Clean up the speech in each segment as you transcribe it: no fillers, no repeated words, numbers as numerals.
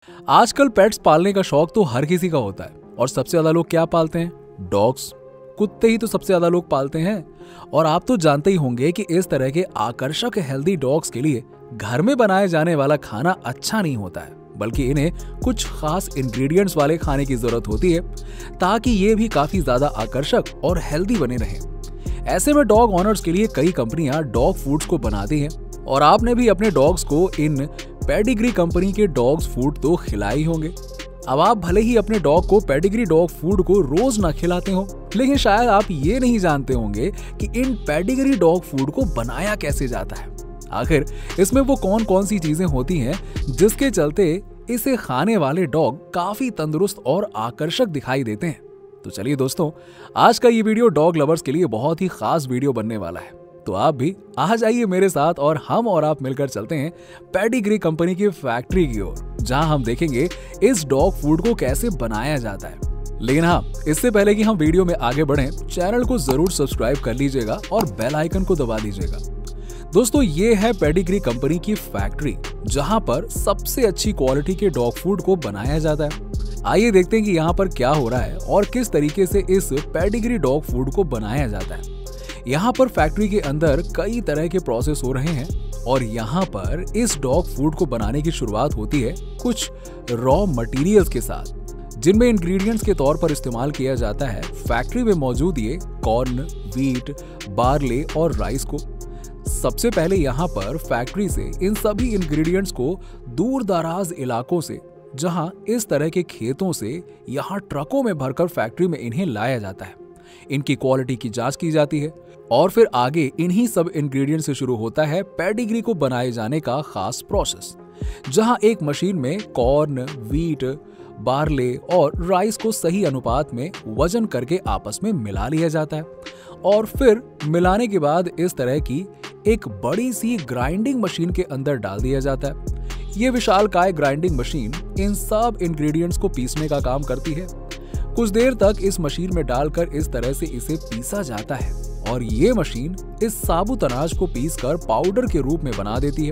आजकल पेट्स पालने का शौक तो हर किसी का होता है और सबसे ज्यादा लोग क्या पालते हैं? डॉग्स। कुत्ते ही तो सबसे ज्यादा लोग पालते हैं। और आप तो जानते ही होंगे कि इस तरह के आकर्षक हेल्दी डॉग्स के लिए घर में बनाए जाने वाला खाना अच्छा नहीं होता है, बल्कि इन्हें कुछ खास इंग्रेडिएंट्स वाले खाने की जरूरत होती है ताकि ये भी काफी ज्यादा आकर्षक और हेल्दी बने रहें। ऐसे में डॉग ऑनर्स के लिए कई कंपनियां डॉग फूड्स को बनाती हैं और आपने भी अपने डॉग्स को इन पेडिग्री कंपनी के डॉग्स फूड तो खिलाए ही होंगे। अब आप भले ही अपने डॉग को पेडिग्री डॉग फूड को रोज ना खिलाते हो, लेकिन शायद आप ये नहीं जानते होंगे कि इन पेडिग्री डॉग फूड को बनाया कैसे जाता है। आखिर इसमें वो कौन कौन सी चीजें होती हैं जिसके चलते इसे खाने वाले डॉग काफी तंदुरुस्त और आकर्षक दिखाई देते हैं। तो चलिए दोस्तों, आज का ये वीडियो डॉग लवर्स के लिए बहुत ही खास वीडियो बनने वाला है। तो आप भी आ जाइए मेरे साथ और हम और आप मिलकर चलते हैं पेडिग्री कंपनी की फैक्ट्री की ओर, जहां हम देखेंगे इस डॉग फूड को कैसे बनाया जाता है। लेकिन हाँ, इससे पहले कि हम वीडियो में आगे बढ़ें, चैनल को जरूर सब्सक्राइब कर लीजिएगा और बेल आइकन को दबा दीजिएगा। दोस्तों, ये है पेडिग्री कंपनी की फैक्ट्री, जहां पर सबसे अच्छी क्वालिटी के डॉग फूड को बनाया जाता है। आइए देखते हैं कि यहाँ पर क्या हो रहा है और किस तरीके से इस पेडिग्री डॉग फूड को बनाया जाता है। यहाँ पर फैक्ट्री के अंदर कई तरह के प्रोसेस हो रहे हैं और यहाँ पर इस डॉग फूड को बनाने की शुरुआत होती है कुछ रॉ मटेरियल्स के साथ, जिनमें इंग्रेडिएंट्स के तौर पर इस्तेमाल किया जाता है फैक्ट्री में मौजूद ये कॉर्न, व्हीट, बार्ले और राइस को। सबसे पहले यहाँ पर फैक्ट्री से इन सभी इंग्रेडिएंट्स को दूर दराज इलाकों से, जहाँ इस तरह के खेतों से, यहाँ ट्रकों में भरकर फैक्ट्री में इन्हें लाया जाता है। इनकी क्वालिटी की जांच की जाती है और फिर आगे इन्हीं सब इंग्रेडिएंट से शुरू होता है पेडिग्री को बनाए जाने का खास प्रोसेस, जहां एक मशीन में कॉर्न, व्हीट, बार्ले और राइस को सही अनुपात में वजन करके आपस में मिला लिया जाता है और फिर मिलाने के बाद इस तरह की एक बड़ी सी ग्राइंडिंग मशीन के अंदर डाल दिया जाता है। ये विशालकाय ग्राइंडिंग मशीन इन सब इंग्रेडिएंट्स को पीसने का काम करती है। कुछ देर तक इस मशीन में डालकर इस तरह से इसे पीसा जाता है और ये मशीन इस साबुत अनाज को पीसकर पाउडर के रूप में बना देती है।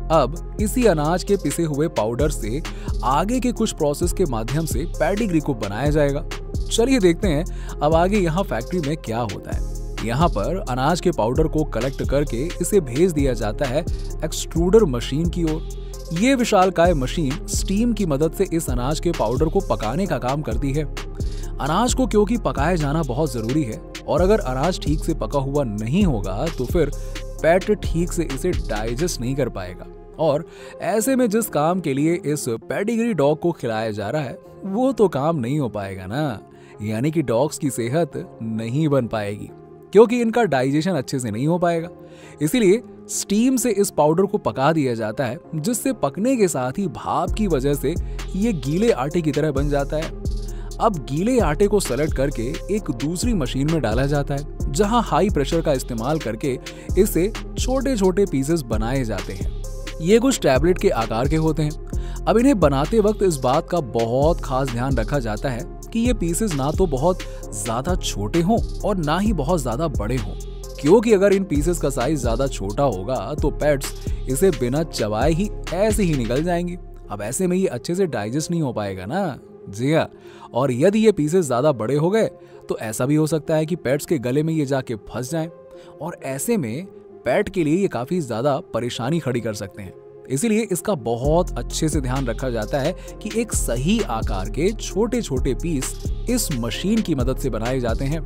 अब इसी अनाज के पिसे हुए पाउडर से आगे के कुछ प्रोसेस के माध्यम से पेडिग्री को बनाया जाएगा। चलिए देखते हैं अब आगे यहाँ फैक्ट्री में क्या होता है। यहाँ पर अनाज के पाउडर को कलेक्ट करके इसे भेज दिया जाता है एक्सट्रूडर मशीन की ओर। ये विशालकाय मशीन स्टीम की मदद से इस अनाज के पाउडर को पकाने का काम करती है। अनाज को क्योंकि पकाया जाना बहुत जरूरी है और अगर अनाज ठीक से पका हुआ नहीं होगा तो फिर पेट ठीक से इसे डाइजेस्ट नहीं कर पाएगा और ऐसे में जिस काम के लिए इस पेडिग्री डॉग को खिलाया जा रहा है वो तो काम नहीं हो पाएगा ना, यानी कि डॉग्स की सेहत नहीं बन पाएगी क्योंकि इनका डाइजेशन अच्छे से नहीं हो पाएगा। इसीलिए स्टीम से इस पाउडर को पका दिया जाता है, जिससे पकने के साथ ही भाप की वजह से ये गीले आटे की तरह बन जाता है। अब गीले आटे को सेलेक्ट करके एक दूसरी मशीन में डाला जाता है, जहां हाई प्रेशर का इस्तेमाल करके इसे छोटे छोटे पीसेस बनाए जाते हैं। ये कुछ टैबलेट के आकार के होते हैं। अब इन्हें बनाते वक्त इस बात का बहुत खास ध्यान रखा जाता है कि ये पीसेस ना तो बहुत ज्यादा छोटे हों और ना ही बहुत ज्यादा बड़े हों, क्योंकि अगर इन पीसेस का साइज ज्यादा छोटा होगा तो पेट्स इसे बिना चबाए ही ऐसे ही निकल जाएंगे। अब ऐसे में ये अच्छे से डाइजेस्ट नहीं हो पाएगा ना। जी हाँ, और यदि ये पीसेस ज्यादा बड़े हो गए तो ऐसा भी हो सकता है कि पेट्स के गले में ये जाके फंस जाएं और ऐसे में पेट के लिए ये काफी ज्यादा परेशानी खड़ी कर सकते हैं। इसीलिए इसका बहुत अच्छे से ध्यान रखा जाता है कि एक सही आकार के छोटे छोटे पीस इस मशीन की मदद से बनाए जाते हैं।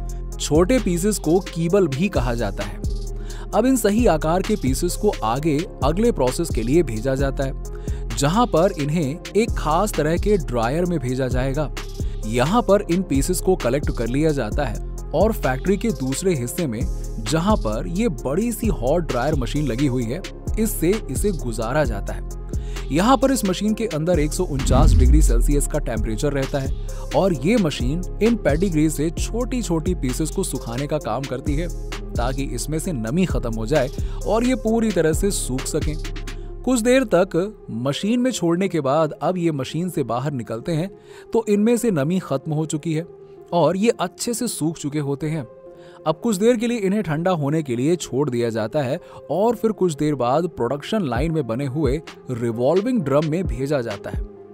छोटे पीसेस को कीबल भी कहा जाता है। अब इन सही आकार के पीसेस को आगे अगले प्रोसेस के लिए भेजा जाता है, जहां पर इन्हें एक खास तरह के ड्रायर में भेजा जाएगा। यहाँ पर इन पीसेस को कलेक्ट कर लिया जाता है और फैक्ट्री के दूसरे हिस्से में, जहां पर ये बड़ी सी हॉट ड्रायर मशीन लगी हुई है, इससे इसे गुजारा जाता है। यहाँ पर इस मशीन के अंदर 149 डिग्री सेल्सियस का टेम्परेचर रहता है और ये मशीन इन पेडिग्री से छोटी छोटी पीसेस को सुखाने का काम करती है ताकि इसमें से नमी खत्म हो जाए और ये पूरी तरह से सूख सकें। कुछ देर तक मशीन में छोड़ने के बाद अब ये मशीन से बाहर निकलते हैं तो इनमें से नमी खत्म हो चुकी है और ये अच्छे से सूख चुके होते हैं। अब कुछ देर के लिए इन्हें ठंडा होने के लिए छोड़ दिया जाता है और फिर कुछ देर बाद प्रोडक्शन लाइन में बने हुए रिवॉल्विंग ड्रम में भेजा जाता है।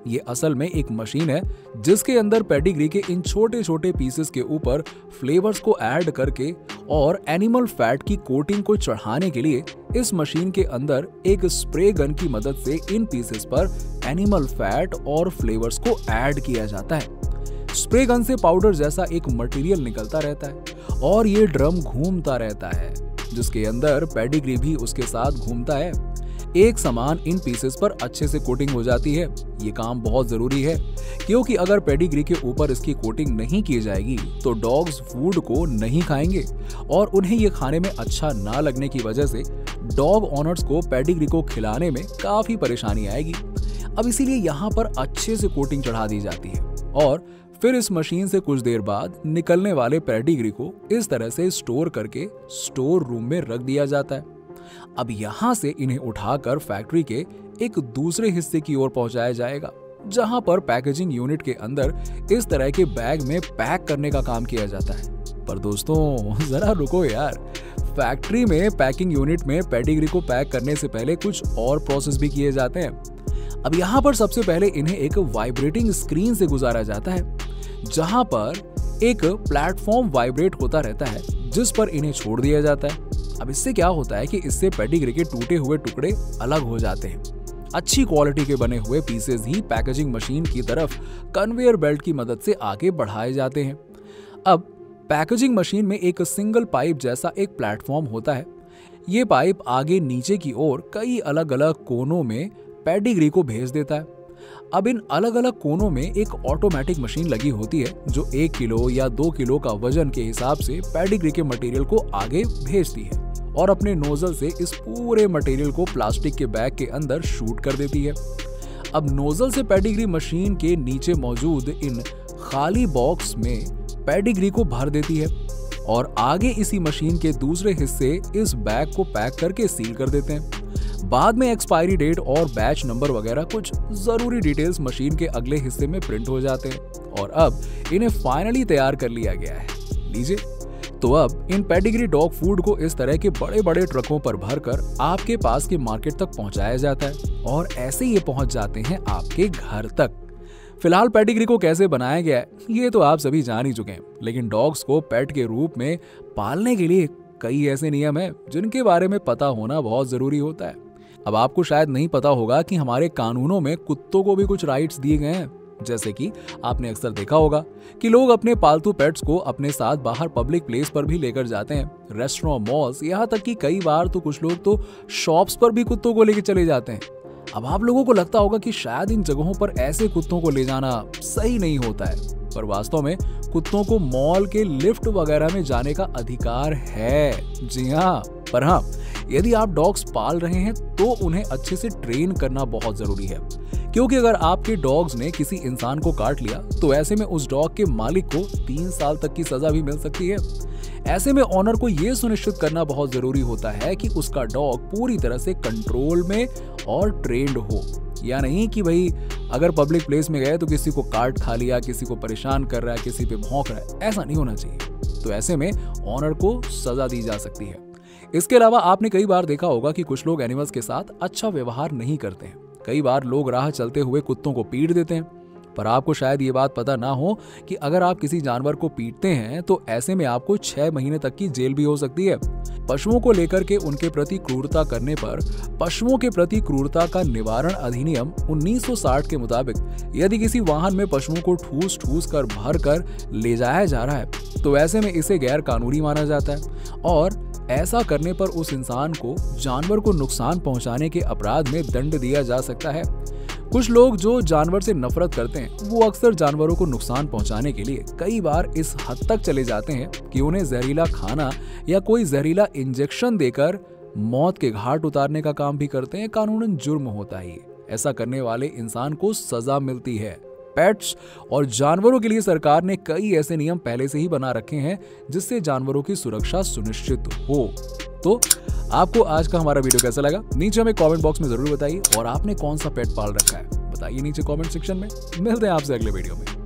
ये असल में एक मशीन है जिसके अंदर पेडिग्री के इन छोटे छोटे पीसेस के ऊपर फ्लेवर्स को ऐड करके और एनिमल फैट की कोटिंग को चढ़ाने के लिए इस मशीन के अंदर एक स्प्रे गन की मदद से इन पीसेस पर एनिमल फैट और फ्लेवर्स को ऐड किया जाता है। स्प्रे गन से पाउडर जैसा एक मटेरियल निकलता रहता है और ये ड्रम घूमता रहता है जिसके अंदर पेडिग्री भी उसके साथ घूमता है। एक समान इन पीसेस पर अच्छे से कोटिंग हो जाती है। ये काम बहुत जरूरी है क्योंकि अगर पेडिग्री के ऊपर इसकी कोटिंग नहीं की जाएगी तो डॉग्स फूड को नहीं खाएंगे और उन्हें ये खाने में अच्छा ना लगने की वजह से डॉग ओनर्स को पेडिग्री को खिलाने में काफी परेशानी आएगी। अब इसीलिए यहाँ पर अच्छे से कोटिंग चढ़ा दी जाती है और फिर इस मशीन से कुछ देर बाद निकलने वाले पेडिग्री को इस तरह से स्टोर करके स्टोर रूम में रख दिया जाता है। अब यहाँ से इन्हें उठाकर फैक्ट्री के एक दूसरे हिस्से की ओर पहुंचाया जाएगा जहां पर पैकेजिंग यूनिट के अंदर इस तरह के बैग में पैक करने का काम किया जाता है। पर दोस्तों जरा रुको यार, फैक्ट्री में पैकिंग यूनिट में पेडिग्री को पैक करने से पहले कुछ और प्रोसेस भी किए जाते हैं। अब यहाँ पर सबसे पहले इन्हें एक वाइब्रेटिंग स्क्रीन से गुजारा जाता है जहां पर एक प्लेटफॉर्म वाइब्रेट होता रहता है जिस पर इन्हें छोड़ दिया जाता है। अब इससे क्या होता है कि इससे पेडिग्री के टूटे हुए टुकड़े अलग हो जाते हैं। अच्छी क्वालिटी के बने हुए पीसेस ही पैकेजिंग मशीन की तरफ कन्वेयर बेल्ट की मदद से आगे बढ़ाए जाते हैं। अब पैकेजिंग मशीन में एक सिंगल पाइप जैसा एक प्लेटफॉर्म होता है। ये पाइप आगे नीचे की ओर कई अलग अलग कोनों में पेडिग्री को भेज देता है। अब इन अलग अलग कोनों में एक ऑटोमेटिक मशीन लगी होती है जो 1 किलो या 2 किलो का वजन के हिसाब से पेडिग्री के मटेरियल को आगे भेजती है और अपने नोजल से इस पूरे मटेरियल को प्लास्टिक के बैग के अंदर शूट कर देती है। अब नोजल से पेडिग्री मशीन के नीचे मौजूद इन खाली बॉक्स में पेडिग्री को भर देती है और आगे इसी मशीन के दूसरे हिस्से इस बैग को पैक करके सील कर देते हैं। बाद में एक्सपायरी डेट और बैच नंबर वगैरह कुछ जरूरी डिटेल्स मशीन के अगले हिस्से में प्रिंट हो जाते हैं और अब इन्हें फाइनली तैयार कर लिया गया है। लीजिए, तो अब इन पेडिग्री डॉग फूड को इस तरह के बड़े बड़े ट्रकों पर भरकर आपके पास के मार्केट तक पहुंचाया जाता है और ऐसे ये पहुंच जाते हैं आपके घर तक। फिलहाल पेडिग्री को कैसे बनाया गया है ये तो आप सभी जान ही चुके हैं, लेकिन डॉग्स को पेट के रूप में पालने के लिए कई ऐसे नियम हैं जिनके बारे में पता होना बहुत जरूरी होता है। अब आपको शायद नहीं पता होगा कि हमारे कानूनों में कुत्तों को भी कुछ राइट्स दिए गए हैं। जैसे कि आपने अक्सर देखा होगा कि लोग अपने पालतू पेट्स को अपने साथ बाहर पब्लिक प्लेस पर भी लेकर जाते हैं, रेस्टोरेंट, मॉल्स, यहाँ तक कि कई बार तो कुछ लोग तो शॉप्स पर भी कुत्तों को लेकर चले जाते हैं। अब आप लोगों को लगता होगा कि शायद इन जगहों पर ऐसे कुत्तों को ले जाना सही नहीं होता है, पर वास्तव में कुत्तों को मॉल के लिफ्ट वगैरह में जाने का अधिकार है। जी हाँ, पर हाँ, यदि आप डॉग्स पाल रहे हैं तो उन्हें अच्छे से ट्रेन करना बहुत जरूरी है, क्योंकि अगर आपके डॉग्स ने किसी इंसान को काट लिया तो ऐसे में उस डॉग के मालिक को 3 साल तक की सजा भी मिल सकती है। ऐसे में ऑनर को यह सुनिश्चित करना बहुत जरूरी होता है कि उसका डॉग पूरी तरह से कंट्रोल में और ट्रेंड हो, या नहीं कि भाई अगर पब्लिक प्लेस में गए तो किसी को काट खा लिया, किसी को परेशान कर रहा है, किसी पे भौंक रहा है। ऐसा नहीं होना चाहिए। तो ऐसे में ऑनर को सजा दी जा सकती है। इसके अलावा आपने कई बार देखा होगा कि कुछ लोग एनिमल्स के साथ अच्छा व्यवहार नहीं करते हैं। कई बार लोग राह चलते हुए कुत्तों को पीट देते हैं, पर आपको शायद ये बात पता ना हो कि अगर आप किसी जानवर को पीटते हैं तो ऐसे में आपको 6 महीने तक की जेल भी हो सकती है। पशुओं को लेकर के उनके प्रति क्रूरता करने पर पशुओं के प्रति क्रूरता का निवारण अधिनियम 1960 के मुताबिक यदि किसी वाहन में पशुओं को ठूस ठूस कर भर कर ले जाया जा रहा है तो ऐसे में इसे गैर कानूनी माना जाता है और ऐसा करने पर उस इंसान को जानवर को नुकसान पहुंचाने के अपराध में दंड दिया जा सकता है। कुछ लोग जो जानवर से नफरत करते हैं वो अक्सर जानवरों को नुकसान पहुंचाने के लिए कई बार इस हद तक चले जाते हैं कि उन्हें जहरीला खाना या कोई जहरीला इंजेक्शन देकर मौत के घाट उतारने का काम भी करते हैं। कानूनन जुर्म होता है। ऐसा करने वाले इंसान को सजा मिलती है। पेट्स और जानवरों के लिए सरकार ने कई ऐसे नियम पहले से ही बना रखे हैं जिससे जानवरों की सुरक्षा सुनिश्चित हो। तो आपको आज का हमारा वीडियो कैसा लगा नीचे हमें कमेंट बॉक्स में जरूर बताइए और आपने कौन सा पेट पाल रखा है बताइए नीचे कमेंट सेक्शन में। मिलते हैं आपसे अगले वीडियो में।